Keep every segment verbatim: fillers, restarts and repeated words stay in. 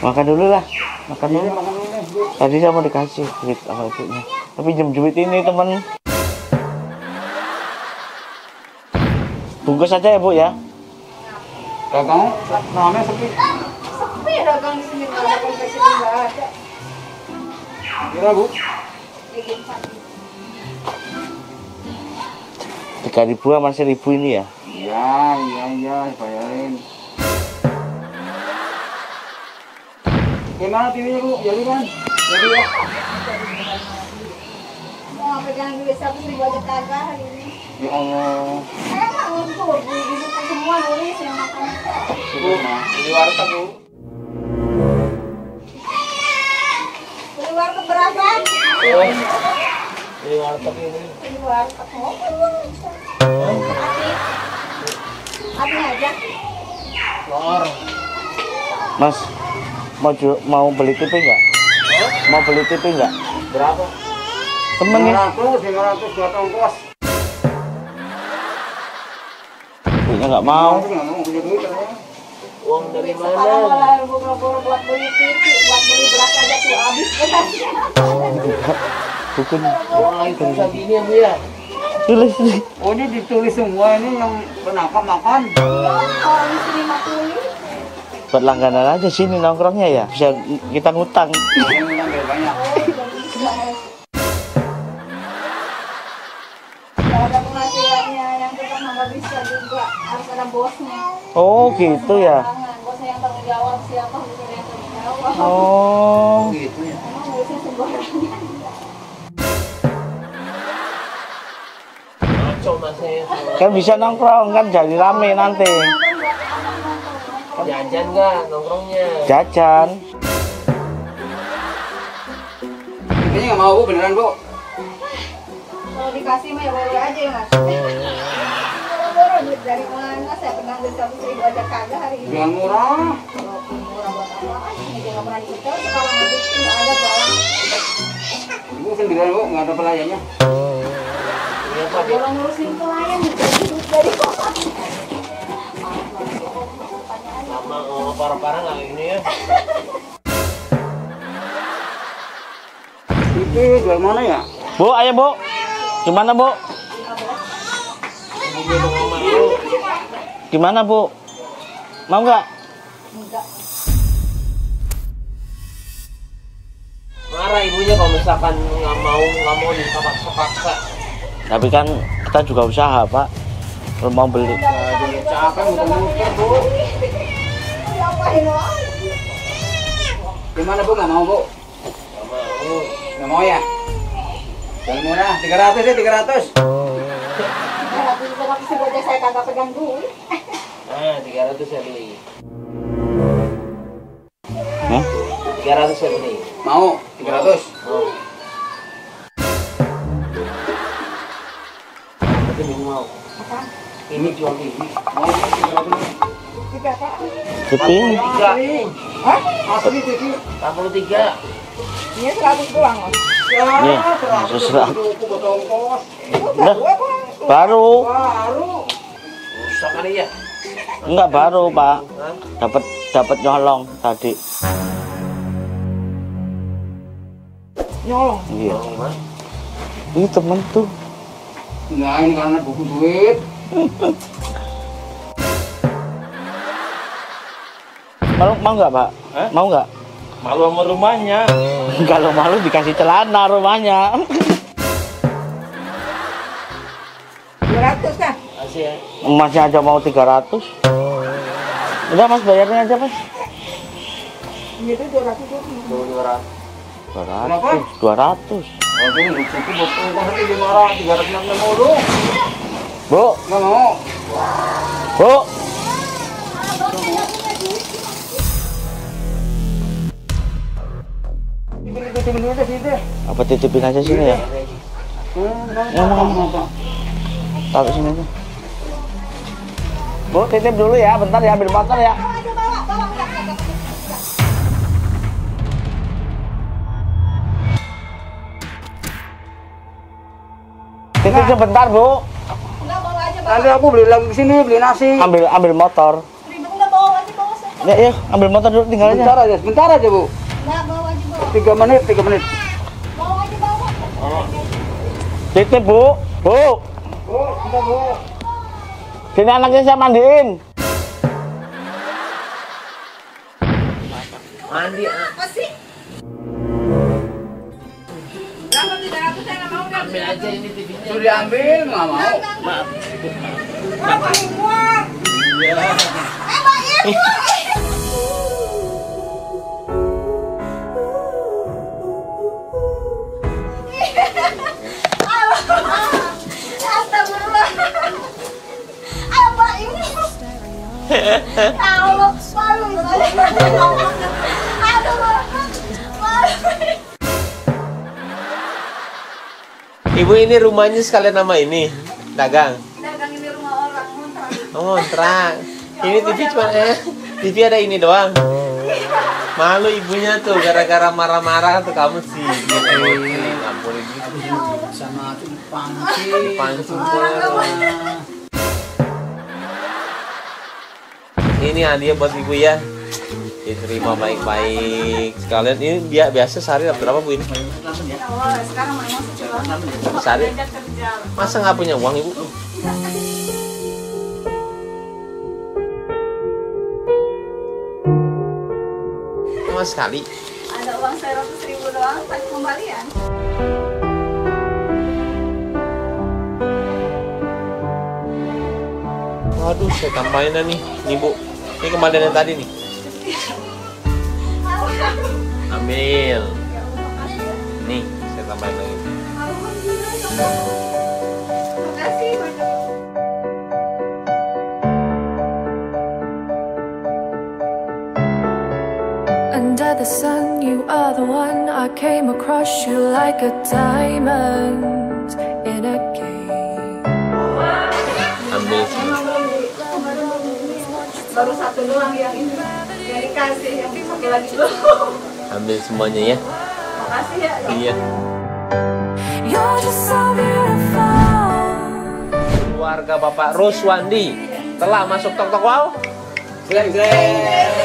Makan dulu lah, makan dulu. Tadi saya mau dikasih duit sama ibunya, tapi pinjam duit ini teman. Bungkus aja ya Bu ya. Dagang, namanya sepi. Sepi dagang di sini, nggak ada konveksi, nggak ada. Kira Bu? Tiga ribu sama seribu ini ya? Iya, iya, iya, bayarin. Gimana T V-nya Bu? Jadi kan? Jadi ya? Mau pegang duit seratus ribu aja kagak hari ini. Ya Allah. Saya nggak ngumpul, di situ semua nulis yang makan. Bu, di warteg Bu. Beli warteg berapa? Di warteg ini. Beli warteg mau Abi aja. Lor. Mas, mau ju mau beli T V nggak? Mau beli T V nggak? Berapa? Temen ya? lima ratus, lima ratus buat ongkos. Ibunya nggak mau. Nggak mau punya duit katanya. Uang dari Sekarang malah buru-buru buat beli T V, buat beli beras aja tuh habis berasnya. Bukan. Uang lagi susah gini ya Bu ya? Tulis nih. Oh ini ditulis semua ini yang penangkap makan. Orang isi lima puluh. Buat langganan aja sini nongkrongnya ya. Bisa kita ngutang. Yang biar banyak. Kalau ada penghasilannya yang tetap nggak bisa juga harus ada bosnya. Oh gitu ya. Bosnya yang tanggung jawab siapa gitu yang tanggung jawab. Oh. Gitu ya. Emang bosnya sembarangan. Kan bisa nongkrong kan jadi rame nanti. Jajan nggak nongkrongnya? Jajan. Ini nggak mau Bu, beneran Bu? Kalau dikasih mah ya boleh aja ya Mas. Boro-boro duit dari mana? Saya pernah beli seratus ribu aja kagak hari ini. Jangan murah. Walaupun murah buat apa? Ini dia nggak pernah disetel. Sekarang habis nggak ada barang. Ibu sendirian Bu, nggak ada pelayannya. Orang ngurusin pelayan jadi duit dari kota. Sama oh, parah-parah nggak ini ya? Itu jual mana ya? Bu, ayo Bu. Gimana Bu? Gimana Bu? Mau nggak? Enggak. Marah ibunya kalau misalkan nggak mau nggak mau dipaksa-paksa. Tapi kan kita juga usaha Pak. Kalau mau beli. Jadi capek muter-muter Bu. Ngapain lagi? Gimana Bu, nggak mau Bu? Nggak mau. Nggak mau ya? Jangan murah, tiga ratus ya, tiga ratus. tiga ratus ribu aja saya kagak pegang duit. Nah, tiga ratus ya beli. Hah? tiga ratus ya beli. Mau, tiga ratus. Mau. Tapi ini mau. Apa? Ini jual T V. Mau tiga ratus. Tiga apa? Tiping. Tiga. Hah? Asli T V. empat puluh tiga. Ini seratus doang Mas. Ya, Nih, seratus. seratus. Buat ongkos. Udah. Baru. Baru. Rusak kali ya? Enggak baru Pak. Dapat dapat nyolong tadi. Nyolong. Iya. Ini temen tuh. Enggak, ini karena buku duit. Mau mau nggak Pak? Hah? Mau nggak? Malu sama rumahnya. Kalau malu dikasih celana rumahnya. dua ratus kan? Masih ya. Masih aja mau tiga ratus. Udah Mas bayarin aja Mas. Itu dua ratus tuh. dua ratus. dua ratus. dua ratus. Aduh, itu buat ongkos nanti lima ratus, tiga ratus enam puluh. Bu, Nggak mau. Bu. Titipin dulu deh sini. Apa titipin aja sini ya? Ngomong-ngomong. Taruh sini aja. Bu, titip dulu ya, bentar ya, ambil motor ya. Titip sebentar, Bu. Enggak bawa aja bawa. Nanti aku beli lagi ke sini, beli nasi. Ambil ambil motor. Ribet enggak bawa aja bawa. Ya, ya, ambil motor dulu, tinggal aja. Sebentar aja, sebentar aja Bu. Nah, bawa aja bawa. Tiga menit, tiga menit. Bawa aja bawa. Titip, Bu. Bu. Bu, sebentar Bu. Sini anaknya saya mandiin. Mandi ah. Apa sih? Berapa tiga ratus saya nggak mau nggak? Ambil aja ini T V-nya. Sudah diambil, nggak mau. Maaf. Berapa uang? Eh, Pak Ibu. Astagfirullah. Ayo, Pak Ibu. Ya Allah, malu saya. Aduh, malu. Ibu ini rumahnya sekalian nama ini dagang. Dagang ini rumah orang ngontrak. Oh, ngontrak. Ini T V cuma eh T V ada ini doang. Malu ibunya tuh gara-gara marah-marah tuh kamu sih. Gitu. Nggak boleh gitu. Sama tuh dipancing. Dipancing terus. Ini hadiah buat ibu ya. Diterima baik-baik. Sekalian ini dia biasa sehari dapat berapa Bu ini? Oh, sekarang memang sudah Sehari? kerja. Masa nggak punya uang ibu? Cuma sekali. Ada uang seratus ribu doang, tak kembalian. Waduh, saya tambahin nih, nih Bu. Ini kembalian yang tadi nih. Ambil. Nih, saya tambahin lagi. Makasih banyak. Under the sun, you are the one. I came across you like a diamond in a game. Ambil. Baru satu doang yang ini yang dikasih, yang satu lagi belum. Ambil semuanya ya. Makasih ya. Iya. You're just so beautiful. Keluarga Bapak Ruswandi telah masuk tok tok wow. Gleng gleng.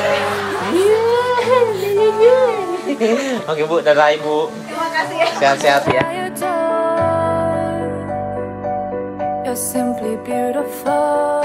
Oke Bu, dadah Ibu. Terima kasih ya. Sehat-sehat ya. I adore. You're simply beautiful.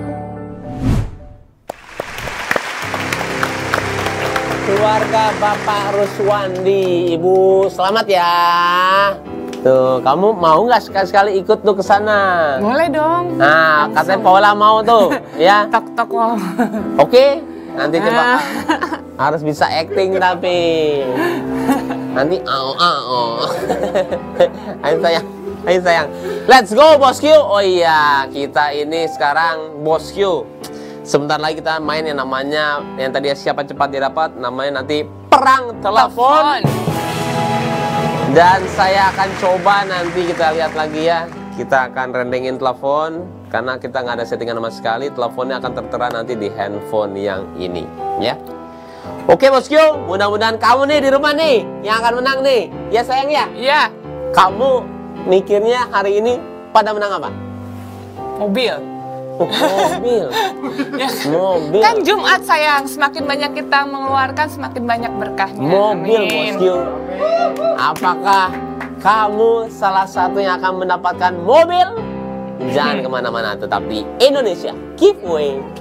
Keluarga Bapak Ruswandi, Ibu selamat ya. Tuh, kamu mau nggak sekali-sekali ikut tuh ke sana? Boleh dong. Nah, katanya Paula mau tuh, ya. Tok-tok wow. Oke, nanti coba harus bisa acting tapi nanti au au. Ayo sayang, ayo sayang. Let's go bosku. Oh iya, kita ini sekarang bosku. Sebentar lagi kita main yang namanya yang tadi siapa cepat didapat, namanya nanti perang telepon. Dan saya akan coba nanti kita lihat lagi ya. Kita akan rendengin telepon karena kita nggak ada settingan sama sekali. Teleponnya akan tertera nanti di handphone yang ini, ya. Oke bosku, mudah-mudahan kamu nih di rumah nih yang akan menang nih. Ya sayang ya. Iya, Kamu mikirnya hari ini pada menang apa? mobil. Oh, mobil. Ya. Mobil. Kan Jumat sayang, semakin banyak kita mengeluarkan semakin banyak berkahnya. Mobil Amin. bosku. Apakah kamu salah satu yang akan mendapatkan mobil? Jangan kemana-mana, tetap di Indonesia Giveaway.